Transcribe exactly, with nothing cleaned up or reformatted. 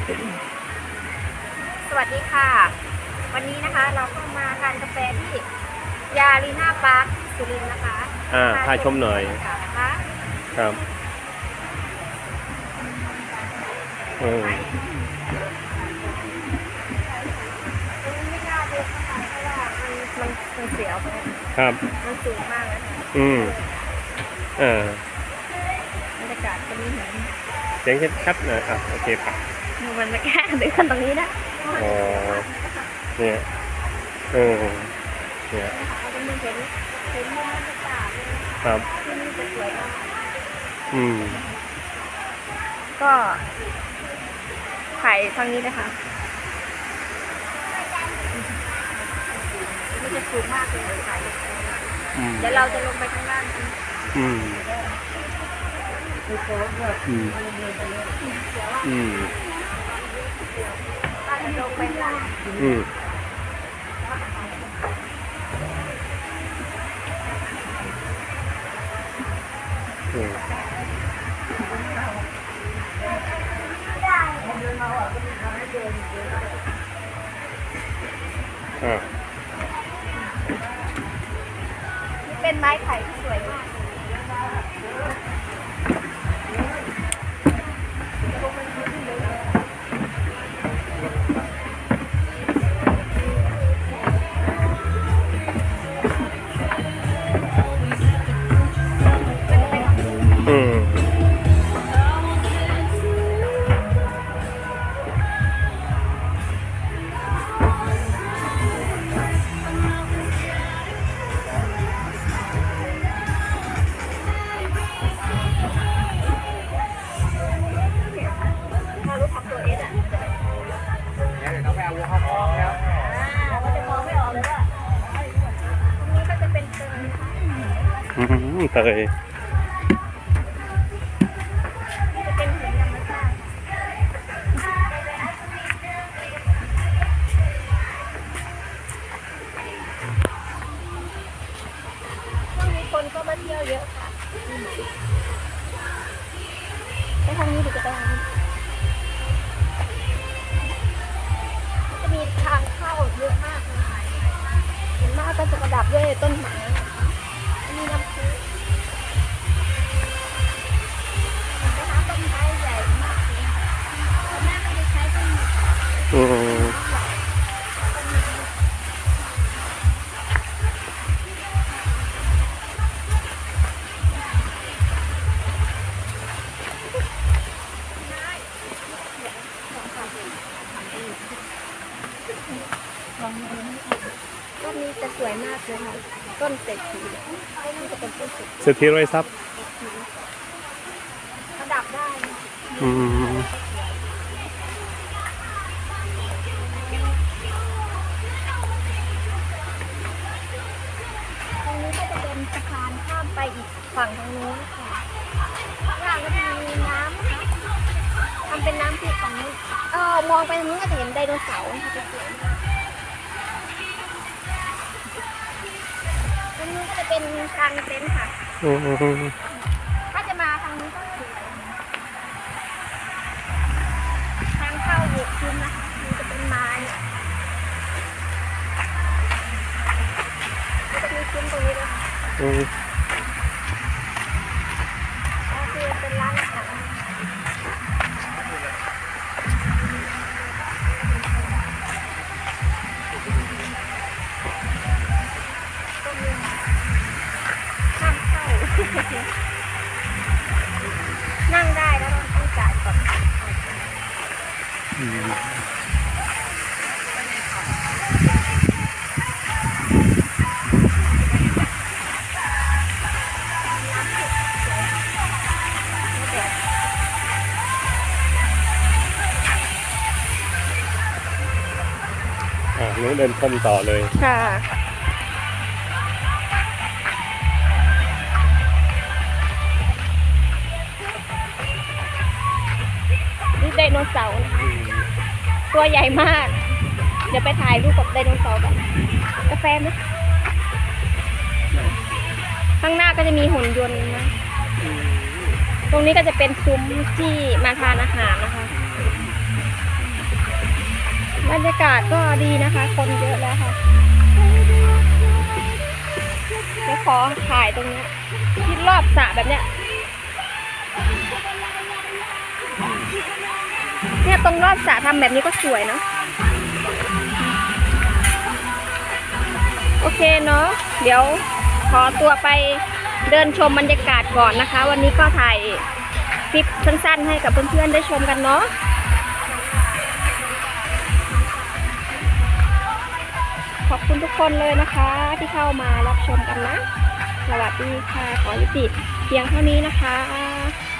สวัสดีค่ะวันนี้นะคะเราก็มาทานกาแฟที่ยาลีน่าปาร์คสุรินทร์นะคะอ่าพาชมหน่อยนะคะครับอืมไม่กล้าเดินเข้าไปเพราะว่ามันมันมันเสียวครับมันสูงมากเลยอืมอ่าบรรยากาศตรงนี้เห็นเสียงชัดๆหน่อยอ่ะโอเคป่ะมันไม่กล้าเดินขึ้นตรงนี้นะอ๋อเนี่ยเออเนี่ยตรงนี้เห็นเห็นบรรยากาศครับที่นี่จะสวยมากอืมก็ถ่ายทางนี้นะคะมันจะสูงมากเลยถ่ายเดี๋ยวเราจะลงไปข้างล่างกันอืมอืมอืมลงไปข้างล่างอืมอืมอ่าเป็นไม้ไผ่ที่สวยมากอืมถ้ารู้ทำตัวเอสอ่ะเดี๋ยวเราไปเอาวัวเข้าคอกแล้วอ่าเราจะมองไม่ออกเลยว่าตรงนี้ก็จะเป็นเตยอืมเตยจะเป็นหินธรรมชาติช่วงนี้คนก็มาเที่ยวเยอะค่ะไปทางนี้ดีกว่าไปทางนี้จะมีทางเข้าเยอะมากเลยส่วนมากก็จะประดับด้วยต้นไม้อันนี้น้ำพุนะคะต้นไม้ใหญ่มากเลยส่วนมากก็จะใช้ต้นไม้อืมต้นนี้จะสวยมากเลยค่ะต้นเศรษฐีนี่จะเป็นต้นเศรษฐีเศรษฐีรวยทรัพย์ประดับได้นะอืมตรงนี้ก็จะเป็นสะพานข้ามไปอีกฝั่งทางนู้นค่ะข้างล่างก็จะมีน้ำนะคะทำเป็นน้ำที่ฝั่งนู้นเออมองไปทางนู้นก็จะเห็นไดโนเสาร์นะคะสวยมากตรงนู้นก็จะเป็นกลางเต็นท์ค่ะอืมถ้าจะมาทางนี้ก็สวยทางเข้าอยู่คุ้มนะคะมันจะเป็นไม้มันจะมีคุ้มตรงนี้ด้วยค่ะอืมก็คือเป็นร้านอาหารก็มีห้ามเข้า นั่งได้แล้วเราต้องจ่ายก่อนอืมอ่านู้นเดินชมต่อเลยค่ะนี่ไดโนเสาร์นะคะตัวใหญ่มาก เดี๋ยวไปถ่ายรูปกับไดโนเสาร์กันกาแฟไหมข้างหน้าก็จะมีหุ่นยนต์นะ ตรงนี้ก็จะเป็นซุ้มที่มาทานอาหารนะคะรยากาศก็ดีนะคะ คนเยอะแล้วค่ะเดี๋ยวขอถ่ายตรงนี้ที่รอบสระแบบเนี้ยเนี่ยตรงรอบสระทำแบบนี้ก็สวยเนาะโอเคเนาะเดี๋ยวขอตัวไปเดินชมบรรยากาศก่อนนะคะ วันนี้ก็ถ่ายคลิปสั้นๆให้กับเพื่อนๆได้ชมกันเนาะขอบคุณทุกคนเลยนะคะที่เข้ามารับชมกันนะสวัสดีค่ะขอยุติเพียงเท่านี้นะคะ